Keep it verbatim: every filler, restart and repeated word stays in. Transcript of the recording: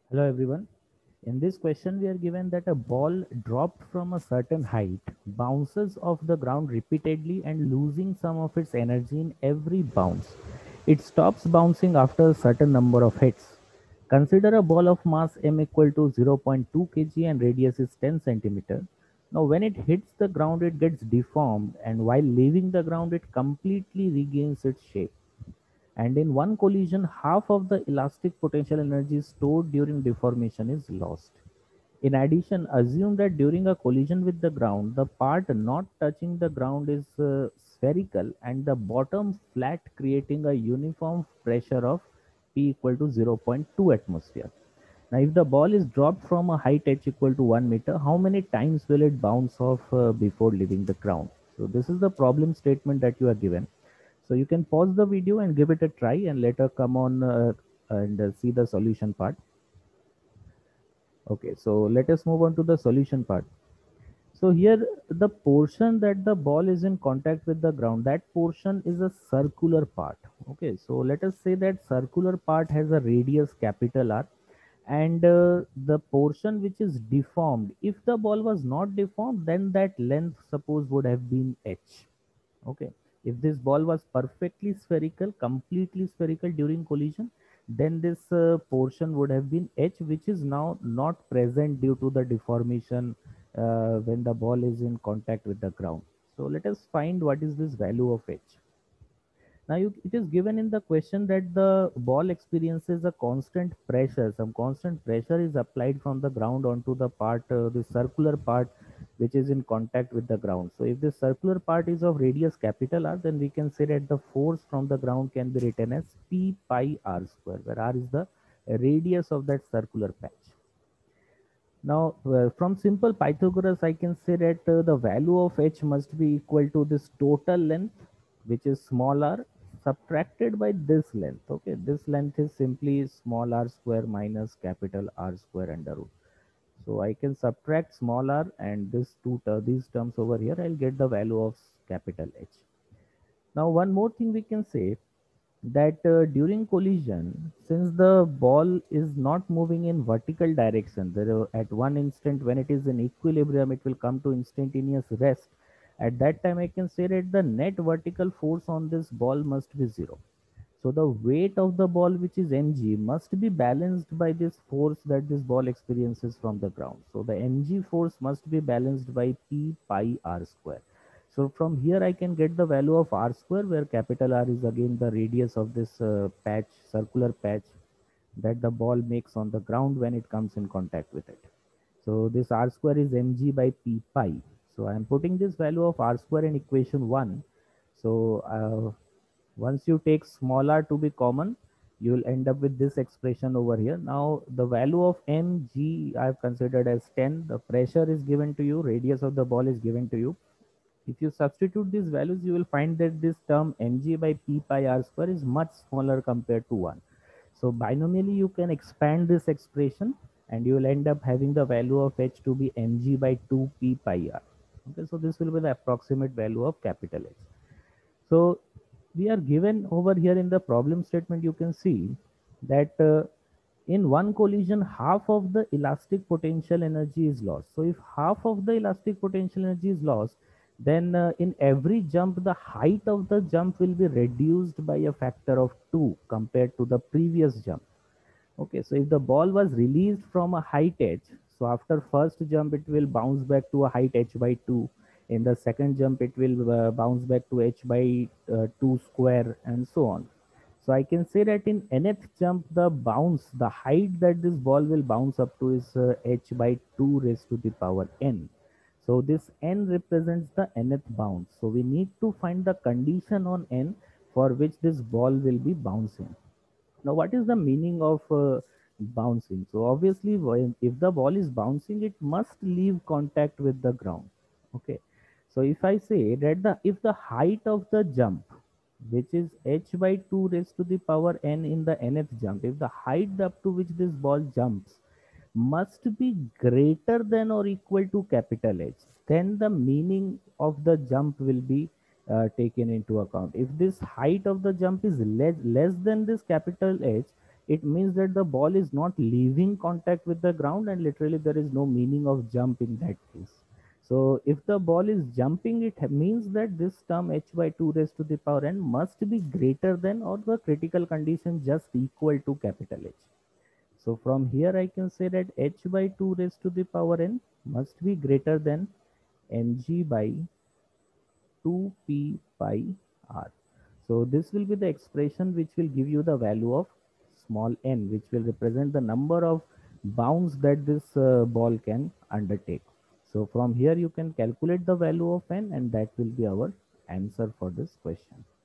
Hello everyone. In this question, we are given that a ball dropped from a certain height bounces off the ground repeatedly and losing some of its energy in every bounce. It stops bouncing after a certain number of hits. Consider a ball of mass m equal to zero point two kilograms and radius is ten centimeter. Now, when it hits the ground, it gets deformed, and while leaving the ground, it completely regains its shape. And in one collision, half of the elastic potential energy stored during deformation is lost. In addition, assume that during a collision with the ground, the part not touching the ground is uh, spherical and the bottom flat, creating a uniform pressure of P equal to zero point two atmosphere. Now, if the ball is dropped from a height h equal to one meter, how many times will it bounce off uh, before leaving the ground? So this is the problem statement that you are given. So you can pause the video and give it a try and later come on uh, and uh, see the solution part. Okay, so let us move on to the solution part. So here the portion that the ball is in contact with the ground, that portion is a circular part. Okay, so let us say that circular part has a radius capital R, and uh, the portion which is deformed, if the ball was not deformed, then that length suppose would have been h. Okay, if this ball was perfectly spherical, completely spherical during collision, then this uh, portion would have been h, which is now not present due to the deformation uh, when the ball is in contact with the ground. So let us find what is this value of h. Now, you, it is given in the question that the ball experiences a constant pressure. Some constant pressure is applied from the ground onto the part, uh, the circular part, which is in contact with the ground. So, if the circular part is of radius capital R, then we can say that the force from the ground can be written as P pi R square, where R is the radius of that circular patch. Now, uh, from simple Pythagoras, I can say that uh, the value of h must be equal to this total length, which is small r, subtracted by this length. Okay, this length is simply small r square minus capital R square under root. So I can subtract small r and this two ter- these terms over here. I'll get the value of capital H. Now, one more thing we can say that uh, during collision, since the ball is not moving in vertical direction, there are- at one instant when it is in equilibrium, it will come to instantaneous rest. At that time, I can say that the net vertical force on this ball must be zero. So the weight of the ball, which is mg, must be balanced by this force that this ball experiences from the ground. So the mg force must be balanced by p pi r square. So from here I can get the value of r square, where capital R is again the radius of this uh, patch, circular patch that the ball makes on the ground when it comes in contact with it. So this r square is mg by p pi. So I am putting this value of r square in equation one. So uh, once you take small r to be common, you will end up with this expression over here. Now the value of mg I have considered as ten. The pressure is given to you, radius of the ball is given to you. If you substitute these values, you will find that this term mg by p pi r square is much smaller compared to one. So binomially, you can expand this expression and you will end up having the value of h to be mg by two p pi r. Okay, so this will be the approximate value of capital H. So we are given over here in the problem statement, you can see that uh, in one collision, half of the elastic potential energy is lost. So if half of the elastic potential energy is lost, then uh, in every jump, the height of the jump will be reduced by a factor of two compared to the previous jump. Okay, so if the ball was released from a height h, so after first jump it will bounce back to a height h by two. In the second jump it will uh, bounce back to h by uh, two square and so on. So I can say that in nth jump the bounce, the height that this ball will bounce up to is uh, h by two raised to the power n. So this n represents the nth bounce. So we need to find the condition on n for which this ball will be bouncing. Now, what is the meaning of uh, bouncing? So, obviously, when- if the ball is bouncing, it must leave contact with the ground. Okay. So, if I say that the if the height of the jump, which is h by two raised to the power n in the nth jump, if the height up to which this ball jumps must be greater than or equal to capital H, then the meaning of the jump will be uh, taken into account. If this height of the jump is less, less than this capital H, it means that the ball is not leaving contact with the ground, and literally there is no meaning of jump in that case. So if the ball is jumping, it ha- means that this term h by two raised to the power n must be greater than, or the critical condition just equal to capital H. So from here I can say that h by two raised to the power n must be greater than mg by two p pi r. So this will be the expression which will give you the value of small n, which will represent the number of bounds that this uh, ball can undertake. So from here you can calculate the value of n, and that will be our answer for this question.